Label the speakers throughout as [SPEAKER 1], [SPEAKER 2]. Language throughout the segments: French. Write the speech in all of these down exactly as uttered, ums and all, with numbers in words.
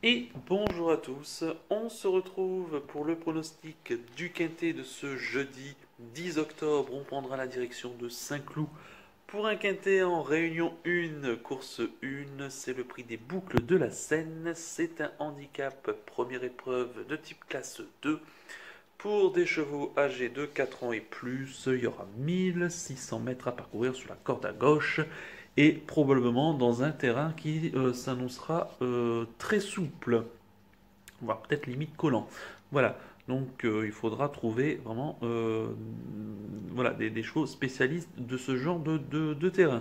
[SPEAKER 1] Et bonjour à tous, on se retrouve pour le pronostic du quintet de ce jeudi dix octobre. On prendra la direction de Saint-Cloud pour un quintet en réunion un, course un, c'est le prix des boucles de la Seine. C'est un handicap première épreuve de type classe deux. Pour des chevaux âgés de quatre ans et plus, il y aura mille six cents mètres à parcourir sur la corde à gauche et probablement dans un terrain qui euh, s'annoncera euh, très souple, voire peut-être limite collant. Voilà, donc euh, il faudra trouver vraiment euh, voilà, des, des chevaux spécialistes de ce genre de, de, de terrain.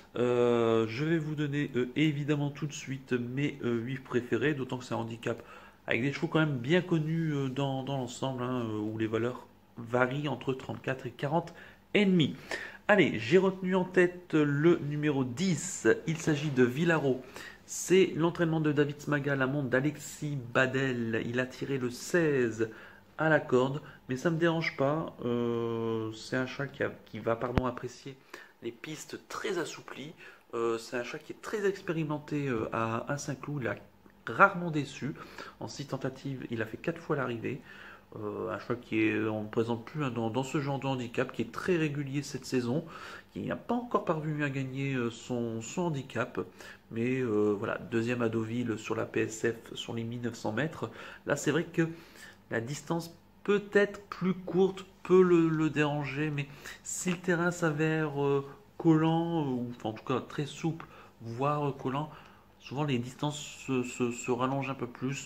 [SPEAKER 1] Euh, je vais vous donner euh, évidemment tout de suite mes euh, huit préférés, d'autant que c'est un handicap avec des chevaux quand même bien connus euh, dans, dans l'ensemble, hein, euh, où les valeurs varient entre trente-quatre et quarante ennemis. Allez, j'ai retenu en tête le numéro dix, il s'agit de Villaro. C'est l'entraînement de David Smaga, la montre d'Alexis Badel. Il a tiré le seize à la corde, mais ça ne me dérange pas. Euh, c'est un chat qui, a, qui va pardon, apprécier les pistes très assouplies. Euh, c'est un chat qui est très expérimenté euh, à, à Saint-Cloud. Il a rarement déçu. En six tentatives, il a fait quatre fois l'arrivée. Euh, un choix qui est, on ne présente plus hein, dans, dans ce genre de handicap, qui est très régulier cette saison, qui n'a pas encore parvenu à gagner euh, son, son handicap, mais euh, voilà, deuxième à Deauville sur la P S F sur les mille neuf cents mètres. Là, c'est vrai que la distance peut-être plus courte peut le, le déranger, mais si le terrain s'avère euh, collant, ou enfin, en tout cas très souple, voire euh, collant, souvent les distances se, se, se rallongent un peu plus.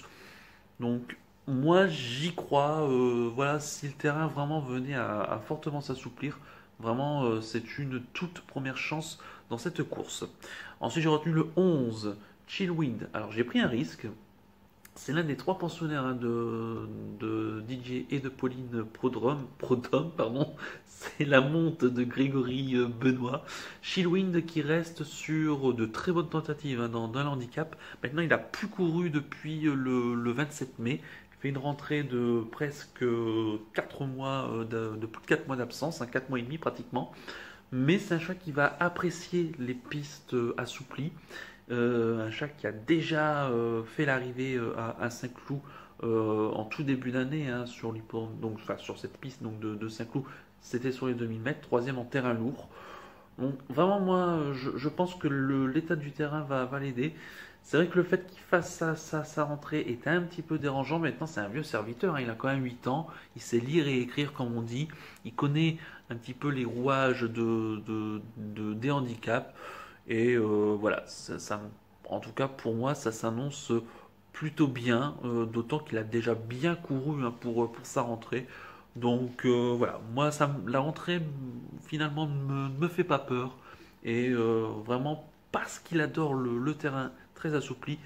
[SPEAKER 1] Donc moi j'y crois, euh, voilà, si le terrain vraiment venait à, à fortement s'assouplir, vraiment euh, c'est une toute première chance dans cette course. Ensuite j'ai retenu le onze, Chillwind. Alors j'ai pris un risque, c'est l'un des trois pensionnaires hein, de, de D J et de Pauline Prodrome, Prodome, pardon. C'est la monte de Grégory euh, Benoît. Chillwind qui reste sur de très bonnes tentatives hein, dans, dans le handicap. Maintenant, il a plus couru depuis euh, le, le vingt-sept mai. Il fait une rentrée de presque quatre mois, euh, de, de plus de quatre mois d'absence, hein, quatre mois et demi pratiquement. Mais c'est un chat qui va apprécier les pistes euh, assouplies. Euh, un chat qui a déjà euh, fait l'arrivée euh, à, à Saint-Cloud euh, en tout début d'année hein, sur, donc, enfin, sur cette piste donc, de, de Saint-Cloud. C'était sur les deux mille mètres, troisième en terrain lourd. Donc vraiment moi je, je pense que le- l'état du terrain va, va l'aider. C'est vrai que le fait qu'il fasse sa, sa, sa rentrée est un petit peu dérangeant. Maintenant c'est un vieux serviteur, hein, il a quand même huit ans. Il sait lire et écrire comme on dit. Il connaît un petit peu les rouages de, de, de- des handicaps. Et euh, voilà, ça, ça- en tout cas pour moi ça s'annonce plutôt bien. Euh, d'autant qu'il a déjà bien couru hein, pour, pour sa rentrée. Donc euh, voilà, moi ça, la rentrée finalement ne me, me fait pas peur. Et euh, vraiment parce qu'il adore le, le terrain très assoupli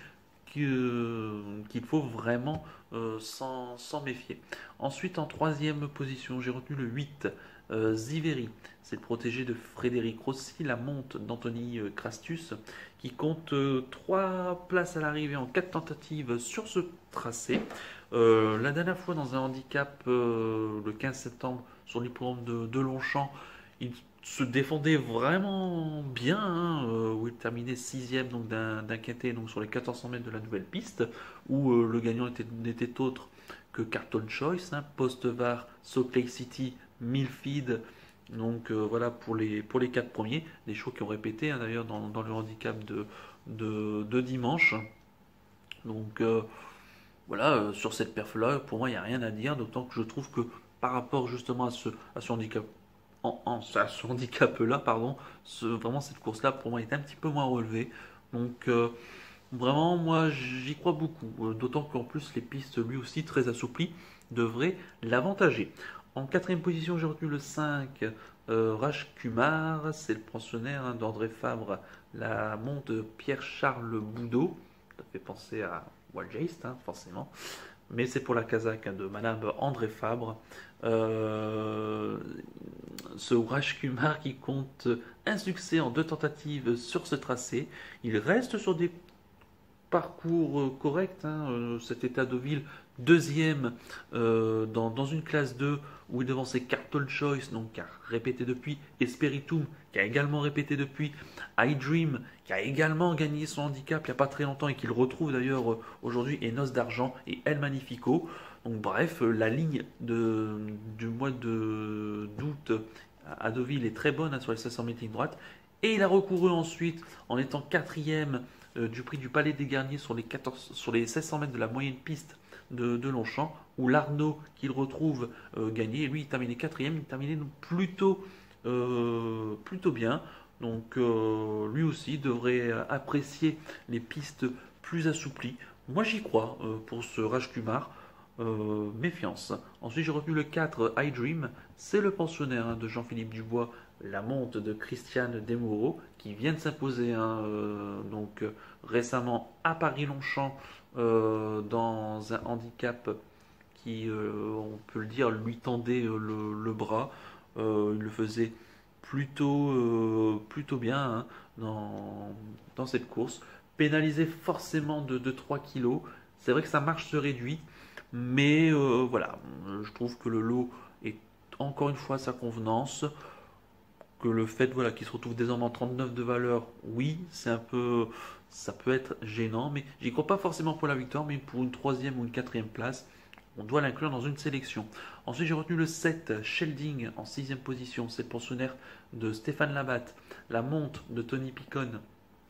[SPEAKER 1] que- qu'il faut vraiment euh, s'en s'en méfier. Ensuite en troisième position j'ai retenu le huit, euh, Ziveri. C'est le protégé de Frédéric Rossi, la monte d'Anthony euh, Crastus qui compte euh, trois places à l'arrivée en quatre tentatives sur ce tracé. Euh, la dernière fois dans un handicap euh, le quinze septembre sur l'hippodrome de, de Longchamp, il se défendait vraiment bien, hein, euh, où il terminait sixième donc d'un d'un quintet donc sur les quatorze cents mètres de la nouvelle piste, où euh, le gagnant était- n'était autre que Carton Choice, hein, Post-Var, Salt Lake City, Milfid. Donc euh, voilà pour les, pour les quatre premiers, des chevaux qui ont répété hein, d'ailleurs dans, dans le handicap de, de, de dimanche. Donc euh, voilà, euh, sur cette perf-là, pour moi, il n'y a rien à dire, d'autant que je trouve que par rapport justement à ce, à ce handicap, en, en- à ce handicap-là, pardon, ce- vraiment cette course-là, pour moi, est un petit peu moins relevée. Donc, euh, vraiment, moi, j'y crois beaucoup. Euh, d'autant qu'en plus, les pistes, lui aussi, très assouplies, devraient l'avantager. En quatrième position, j'ai retenu le cinq, euh, Raj Kumar, c'est le pensionnaire hein, d'André Fabre, la monte de Pierre-Charles Boudot. Ça fait penser à Walgeist, hein, forcément. Mais c'est pour la casaque hein, de Madame André Fabre. Euh, ce Raj Kumar qui compte un succès en deux tentatives sur ce tracé. Il reste sur des parcours euh, corrects. Hein. Euh, cet état Deauville deuxième euh, dans, dans une classe deux où il devançait Cartol Choice, donc qui a répété depuis, et Spiritum, qui a également répété depuis, iDream, qui a également gagné son handicap il n'y a pas très longtemps et qu'il retrouve d'ailleurs euh, aujourd'hui, et Noce d'Argent et El Magnifico. Donc bref, euh, la ligne de, du mois de- d'août à Deauville est très bonne hein, sur les cinq cents mètres ligne droite. Et il a recouru ensuite en étant quatrième euh, du prix du Palais des Garniers sur les, quatorze, sur les seize cents mètres de la moyenne piste de, de Longchamp, où l'Arnaud qu'il retrouve euh, gagné. Et lui, il terminait quatrième, il terminait donc plutôt, euh, plutôt bien. Donc euh, lui aussi devrait apprécier les pistes plus assouplies. Moi j'y crois euh, pour ce Rajkumar. Euh, méfiance. Ensuite j'ai retenu le quatre, iDream. C'est le pensionnaire hein, de Jean-Philippe Dubois, la monte de Christiane Desmoureaux, qui vient de s'imposer hein, euh, donc euh, récemment à Paris-Longchamp euh, dans un handicap qui, euh, on peut le dire, lui tendait euh, le, le bras. Euh, il le faisait plutôt, euh, plutôt bien hein, dans, dans cette course. Pénalisé forcément de, de trois kilos. C'est vrai que sa marche se réduit, mais euh, voilà, je trouve que le lot est encore une fois à sa convenance. Que le fait voilà, qu'il se retrouve désormais en trente-neuf de valeur, oui, c'est un peu, ça peut être gênant, mais j'y crois pas forcément pour la victoire, mais pour une troisième ou une quatrième place, on doit l'inclure dans une sélection. Ensuite, j'ai retenu le sept, Shelding, en sixième position. C'est le pensionnaire de Stéphane Labatte. La monte de Tony Picon.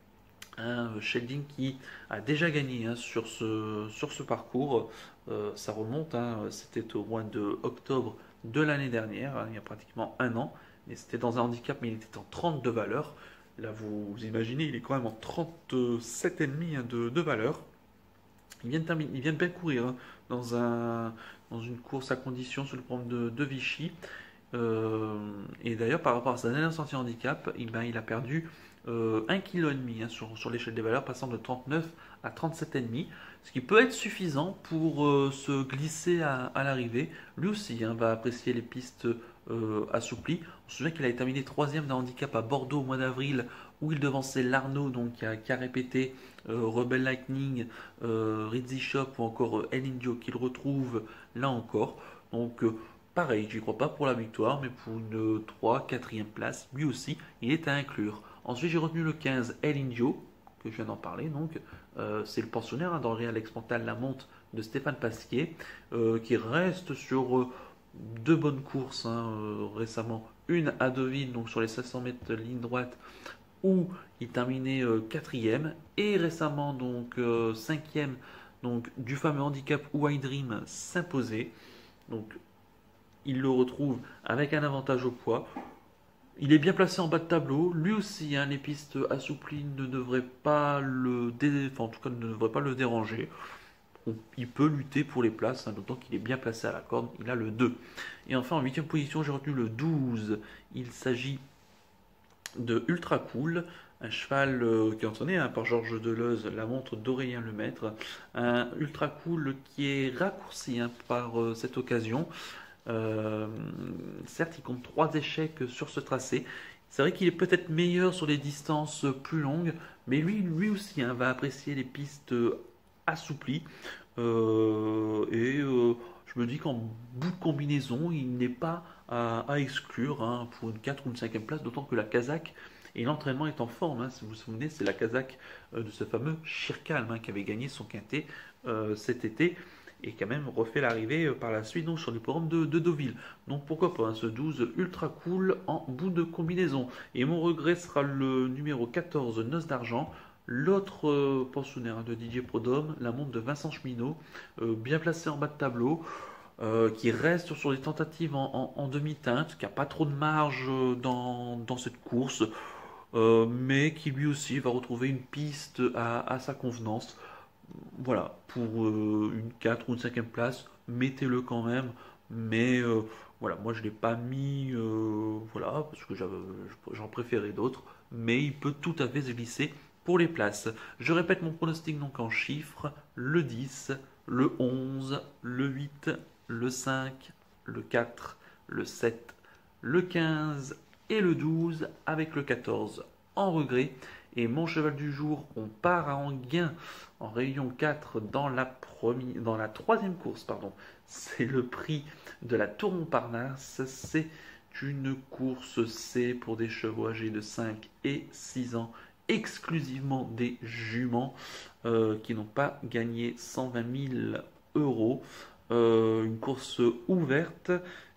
[SPEAKER 1] Un Shelding qui a déjà gagné hein, sur, ce, sur ce parcours. Euh, ça remonte, hein, c'était au mois de octobre de l'année dernière, hein, il y a pratiquement un an. Et c'était dans un handicap, mais il était en trente de valeur. Là, vous, vous imaginez, il est quand même en trente-sept virgule cinq hein, de, de valeur. Il vient de, terminer, il vient de bien courir hein, dans, un, dans une course à condition sur le programme de, de Vichy. Euh, et d'ailleurs, par rapport à sa dernière sortie handicap, eh ben, il a perdu euh, un virgule cinq kg hein, sur, sur l'échelle des valeurs, passant de trente-neuf à trente-sept virgule cinq, ce qui peut être suffisant pour euh, se glisser à, à l'arrivée. Lui aussi hein, va apprécier les pistes euh, assouplies. On se souvient qu'il avait terminé troisième d'un handicap à Bordeaux au mois d'avril, où il devançait l'Arnaud, donc qui a, qui a répété euh, Rebel Lightning, euh, Rizzi Shop ou encore euh, El Indio, qu'il retrouve là encore. Donc euh, pareil, j'y crois pas pour la victoire, mais pour une trois, quatrième place, lui aussi, il est à inclure. Ensuite, j'ai retenu le quinze, El Indio, que je viens d'en parler. Donc, euh, c'est le pensionnaire hein, dans le Real Expantal La Monte de Stéphane Pasquier, euh, qui reste sur euh, deux bonnes courses hein, euh, récemment. Une à Deauville, donc sur les cinq cents mètres ligne droite, où il terminait euh, quatrième, et récemment donc euh, cinquième donc, du fameux handicap où iDream s'imposait. Donc, il le retrouve avec un avantage au poids. Il est bien placé en bas de tableau. Lui aussi, hein, les pistes assouplies ne devraient pas le dé... enfin, en tout cas, ne devraient pas le déranger. On- Il peut lutter pour les places, hein, d'autant qu'il est bien placé à la corde. Il a le deux. Et enfin, en huitième position, j'ai retenu le douze. Il s'agit de Ultra Cool, un cheval euh, qui est entraîné hein, par Georges Deleuze, la montre d'Aurélien Lemaître. Un Ultra Cool qui est raccourci hein, par euh, cette occasion. Euh, certes, il compte trois échecs sur ce tracé. C'est vrai qu'il est peut-être meilleur sur les distances plus longues, mais lui, lui aussi hein, va apprécier les pistes assouplies. Euh, et euh, je me dis qu'en bout de combinaison, il n'est pas à, à exclure hein, pour une quatre ou une cinquième place, d'autant que la Kazakh et l'entraînement est en forme. Hein, si vous vous souvenez, c'est la Kazakh euh, de ce fameux Shirkalm hein, qui avait gagné son quintet euh, cet été et qui a même refait l'arrivée euh, par la suite donc, sur le programme de, de Deauville. Donc pourquoi pas hein, ce douze ultra cool en bout de combinaison. Et mon regret sera le numéro quatorze, Noce d'Argent. L'autre euh, pensionnaire hein, de Didier Prodhomme, la montre de Vincent Cheminot, euh, bien placé en bas de tableau, euh, qui reste sur des tentatives en, en- en demi-teinte, qui n'a pas trop de marge euh, dans, dans cette course, euh, mais qui lui aussi va retrouver une piste à, à sa convenance. Voilà, pour euh, une quatre ou une cinquième place, mettez-le quand même, mais euh, voilà, moi je ne l'ai pas mis, euh, voilà, parce que j'avais- j'en préférais d'autres, mais il peut tout à fait se glisser pour les places. Je répète mon pronostic donc en chiffres, le dix, le onze, le huit, le cinq, le quatre, le sept, le quinze et le douze avec le quatorze en regret. Et mon cheval du jour, on part à Enghien en Réunion quatre dans la, première, dans la troisième course. Pardon. C'est le prix de la Tour Montparnasse. C'est une course C pour des chevaux âgés de cinq et six ans, exclusivement des juments euh, qui n'ont pas gagné cent vingt mille euros. Euh, une course ouverte.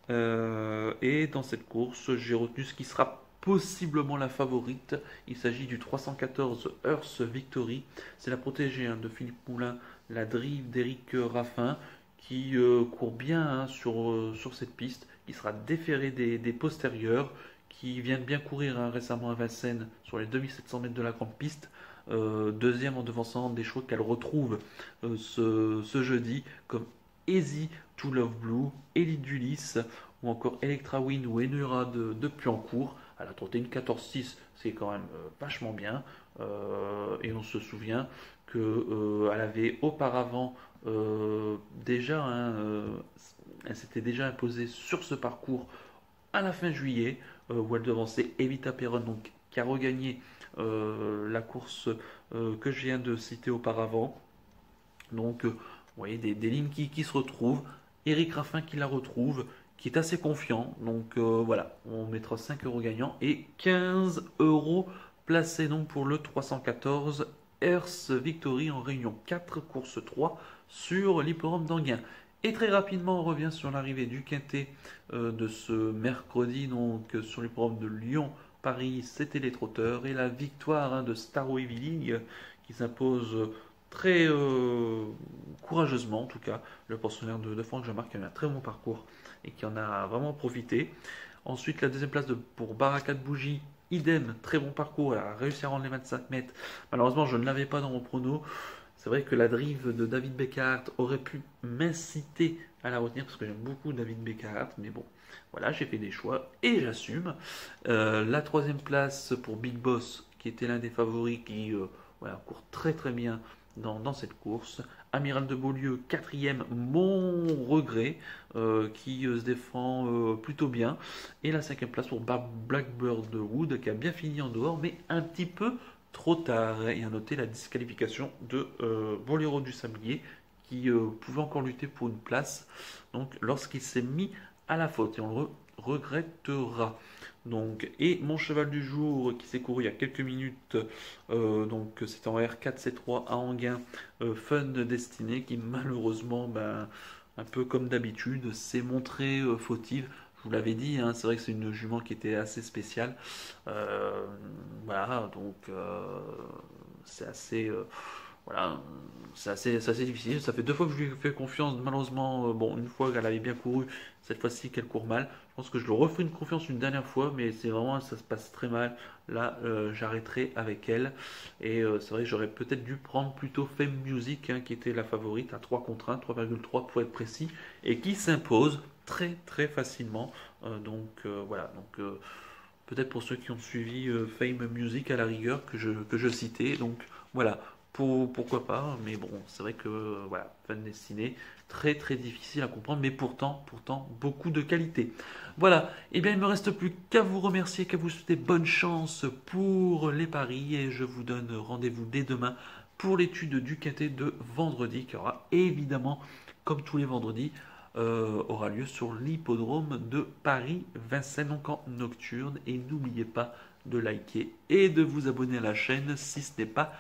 [SPEAKER 1] Euh, et dans cette course, j'ai retenu ce qui sera possiblement la favorite. Il s'agit du trois cent quatorze Earth Victory. C'est la protégée hein, de Philippe Moulin, la drive d'Éric Raffin, qui euh, court bien hein, sur, euh, sur cette piste, qui sera déféré des, des postérieurs, qui vient de bien courir hein, récemment à Vincennes sur les deux mille sept cents mètres de la grande piste. Euh, deuxième en devançant des chevaux qu'elle retrouve euh, ce, ce jeudi, comme Easy to Love Blue, Elite d'Ulysse, ou encore Electra Win ou Enura de, de Puancourt. Elle a trotté une quatorze six, c'est quand même euh, vachement bien. Euh, et on se souvient qu'elle euh, avait auparavant euh, déjà, hein, euh, elle s'était déjà imposée sur ce parcours à la fin juillet, euh, où elle devançait Evita Perron, donc qui a regagné euh, la course euh, que je viens de citer auparavant. Donc, euh, vous voyez, des, des lignes qui, qui se retrouvent. Éric Raffin qui la retrouve, qui est assez confiant. Donc euh, voilà, on mettra cinq euros gagnants et quinze euros placés donc pour le trois cent quatorze Earth Victory en Réunion quatre, course trois sur l'hippodrome d'Enghien. Et très rapidement, on revient sur l'arrivée du quintet euh, de ce mercredi, donc sur l'hippodrome de Lyon-Paris, c'était les trotteurs. Et la victoire hein, de Star Wavy League qui s'impose très euh, courageusement, en tout cas, le pensionnaire de, de Franck Jean-Marc qui a eu un très bon parcours et qui en a vraiment profité. Ensuite, la deuxième place de, pour Baraka de Bougie, idem, très bon parcours, elle a réussi à rendre les vingt-cinq mètres. Malheureusement, je ne l'avais pas dans mon prono. C'est vrai que la drive de David Beckhardt aurait pu m'inciter à la retenir parce que j'aime beaucoup David Beckhardt, mais bon, voilà, j'ai fait des choix et j'assume. Euh, la troisième place pour Big Boss, qui était l'un des favoris, qui euh, voilà, court très très bien dans, dans cette course. Amiral de Beaulieu, quatrième, mon regret, euh, qui euh, se défend euh, plutôt bien. Et la cinquième place pour Blackbird Wood, qui a bien fini en dehors, mais un petit peu trop tard. Et à noter la disqualification de euh, Boléro du Sablier, qui euh, pouvait encore lutter pour une place, donc lorsqu'il s'est mis à la faute. Et on le re regrettera. Donc, et mon cheval du jour qui s'est couru il y a quelques minutes, euh, donc c'est en R quatre C trois à Enghien, euh, Fun Destiné, qui malheureusement, ben, un peu comme d'habitude, s'est montrée euh, fautive. Je vous l'avais dit, hein, c'est vrai que c'est une jument qui était assez spéciale. Euh, voilà, donc euh, c'est assez... Euh, voilà, c'est assez, assez difficile. Ça fait deux fois que je lui ai fait confiance. Malheureusement, euh, bon, une fois qu'elle avait bien couru, cette fois-ci qu'elle court mal. Je pense que je lui referai une confiance une dernière fois, mais c'est vraiment, ça se passe très mal. Là, euh, j'arrêterai avec elle. Et euh, c'est vrai que j'aurais peut-être dû prendre plutôt Fame Music, hein, qui était la favorite à trois contre un, trois virgule trois pour être précis, et qui s'impose très très facilement. Euh, donc euh, voilà, donc euh, peut-être pour ceux qui ont suivi euh, Fame Music à la rigueur que je, que je citais. Donc voilà. Pour, pourquoi pas, mais bon, c'est vrai que euh, voilà, Fun Destiné, très très difficile à comprendre, mais pourtant, pourtant, beaucoup de qualité. Voilà, et eh bien il ne me reste plus qu'à vous remercier, qu'à vous souhaiter bonne chance pour les paris, et je vous donne rendez-vous dès demain pour l'étude du quintet de vendredi, qui aura évidemment, comme tous les vendredis, euh, aura lieu sur l'hippodrome de Paris-Vincennes, donc en nocturne, et n'oubliez pas de liker et de vous abonner à la chaîne si ce n'est pas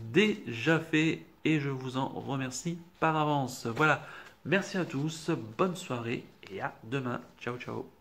[SPEAKER 1] déjà fait, et je vous en remercie par avance. Voilà, merci à tous, bonne soirée et à demain. Ciao ciao.